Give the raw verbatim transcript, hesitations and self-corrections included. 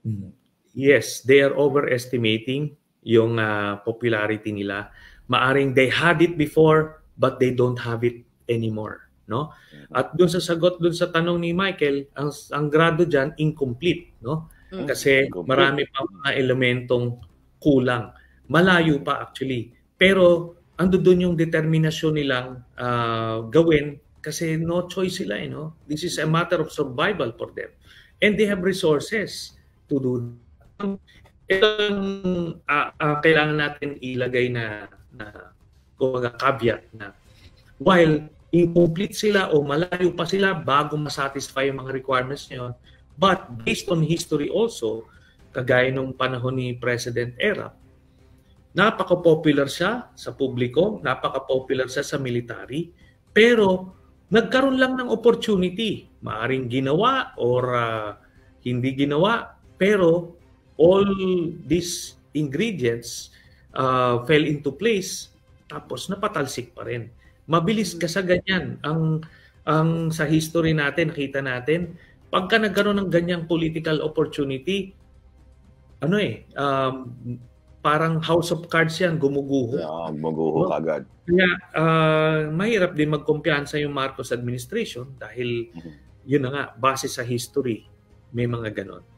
Hmm. Yes, they are overestimating yung uh, popularity nila. Maaring they had it before but they don't have it anymore, no? At doon sa sagot doon sa tanong ni Michael, ang ang grado diyan incomplete, no? Hmm, Kasi incomplete. marami pang mga elementong kulang. Malayo pa actually. Pero andoon yung determinasyon nilang uh, gawin kasi no choice sila, eh, no? This is a matter of survival for them. And they have resources to do. Ito ang uh, uh, kailangan natin ilagay na, na kumbaga caveat na while incomplete sila o malayo pa sila bago masatisfy yung mga requirements niyon, but based on history also, kagaya nung panahon ni President Erap, napaka-popular siya sa publiko, napaka-popular siya sa military, pero nagkaroon lang ng opportunity. Maaring ginawa or uh, hindi ginawa, pero all these ingredients uh, fell into place, tapos napatalsik pa rin. Mabilis ka sa ganyan. Ang, ang sa history natin, nakita natin, pagka nagkaroon ng ganyang political opportunity, ano eh, um, parang house of cards yan, gumuguho. Yeah, gumuguho no? kagad. Kaya uh, mahirap din magkumpiyansa yung Marcos administration dahil yun na nga, base sa history, may mga ganon.